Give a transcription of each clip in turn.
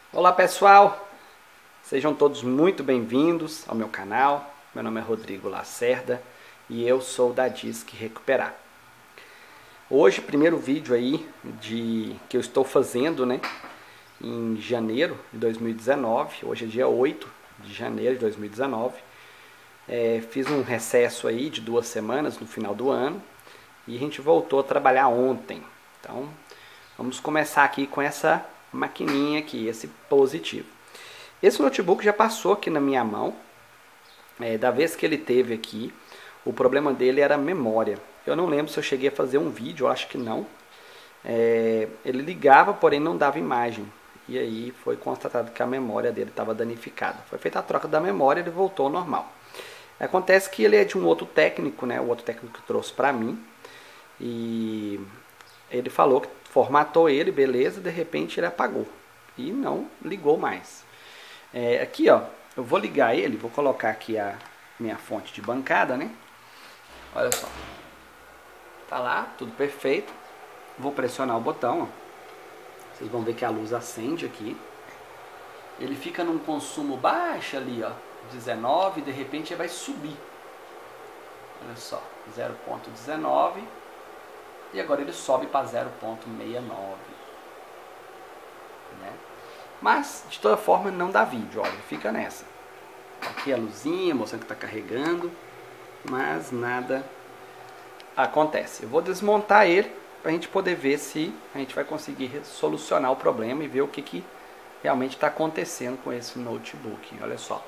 Olá pessoal, sejam todos muito bem-vindos ao meu canal. Meu nome é Rodrigo Lacerda e eu sou da Disque Recuperar. Hoje, primeiro vídeo aí que eu estou fazendo, em janeiro de 2019. Hoje é dia 8 de janeiro de 2019. Fiz um recesso aí de 2 semanas no final do ano e a gente voltou a trabalhar ontem. Então, vamos começar aqui com essa maquininha aqui, esse positivo. Esse notebook já passou aqui na minha mão. Da vez que ele teve aqui, o problema dele era a memória. Eu não lembro se eu cheguei a fazer um vídeo, eu acho que não. Ele ligava, porém não dava imagem. E aí foi constatado que a memória dele estava danificada. Foi feita a troca da memória e ele voltou ao normal. Acontece que ele é de um outro técnico, o outro técnico que trouxe para mim. E ele falou que formatou ele, beleza, de repente ele apagou. E não ligou mais. Aqui, ó, eu vou ligar ele, vou colocar aqui a minha fonte de bancada, Olha só. Tá lá, tudo perfeito. Vou pressionar o botão, ó. Vocês vão ver que a luz acende aqui. Ele fica num consumo baixo ali, ó, 19, de repente ele vai subir. Olha só, 0.19. E agora ele sobe para 0.69. Mas, de toda forma, não dá vídeo, olha, fica nessa. Aqui a luzinha, mostrando que está carregando, mas nada acontece. Eu vou desmontar ele para a gente poder ver se a gente vai conseguir solucionar o problema e ver o que realmente está acontecendo com esse notebook. Olha só,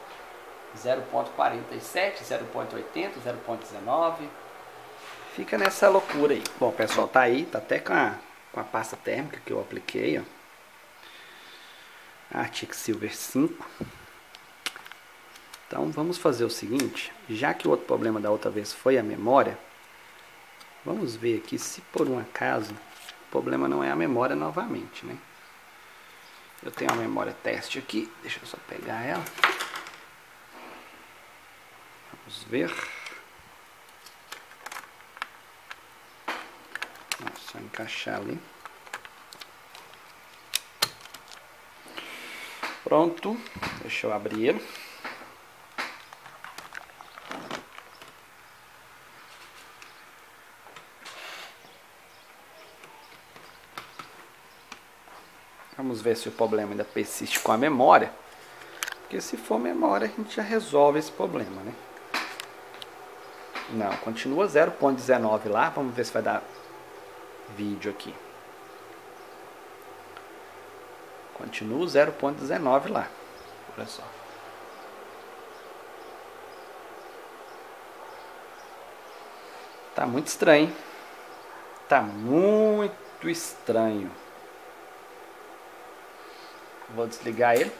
0.47, 0.80, 0.19, fica nessa loucura aí. Bom, pessoal, tá aí, tá até com a pasta térmica que eu apliquei, ó. Arctic Silver 5. Então vamos fazer o seguinte, já que o outro problema da outra vez foi a memória, vamos ver aqui se por um acaso o problema não é a memória novamente, Eu tenho a memória teste aqui, deixa eu só pegar ela. Vamos ver. Só encaixar ali. Pronto, deixa eu abrir ele. Vamos ver se o problema ainda persiste com a memória. Porque se for memória, a gente já resolve esse problema, Não, continua 0.19 lá. Vamos ver se vai dar vídeo aqui. Continua 0.19 lá. Olha só. Tá muito estranho. Tá muito estranho. Vou desligar ele.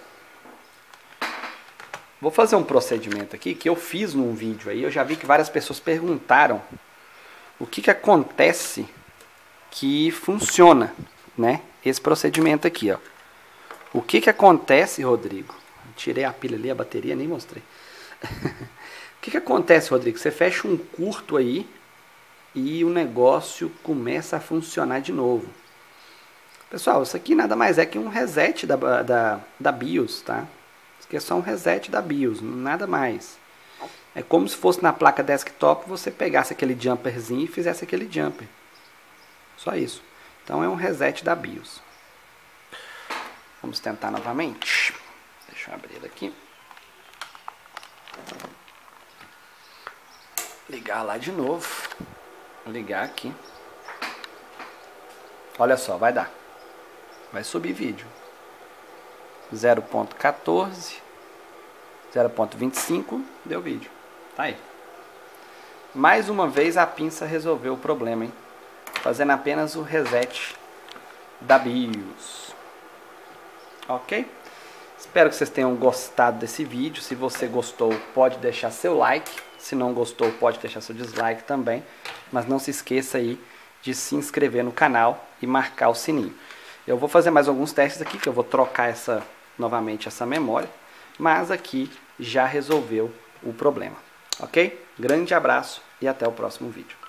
Vou fazer um procedimento aqui que eu fiz num vídeo aí. Eu já vi que várias pessoas perguntaram o que acontece que funciona, Esse procedimento aqui, ó. O que acontece, Rodrigo? Tirei a pilha ali, a bateria, nem mostrei. O que acontece, Rodrigo? Você fecha um curto aí e o negócio começa a funcionar de novo. Pessoal, isso aqui nada mais é que um reset da BIOS, tá? Isso aqui é só um reset da BIOS, nada mais. É como se fosse na placa desktop você pegasse aquele jumperzinho e fizesse aquele jumper. Só isso. Então é um reset da BIOS. Vamos tentar novamente. Deixa eu abrir ele aqui. Ligar lá de novo. Vou ligar aqui. Olha só, vai dar. Vai subir vídeo. 0.14, 0.25, deu vídeo. Tá aí. Mais uma vez a pinça resolveu o problema, Fazendo apenas o reset da BIOS. Ok? Espero que vocês tenham gostado desse vídeo. Se você gostou, pode deixar seu like. Se não gostou, pode deixar seu dislike também. Mas não se esqueça aí de se inscrever no canal e marcar o sininho. Eu vou fazer mais alguns testes aqui, que eu vou trocar novamente essa memória. Mas aqui já resolveu o problema. Ok? Grande abraço e até o próximo vídeo.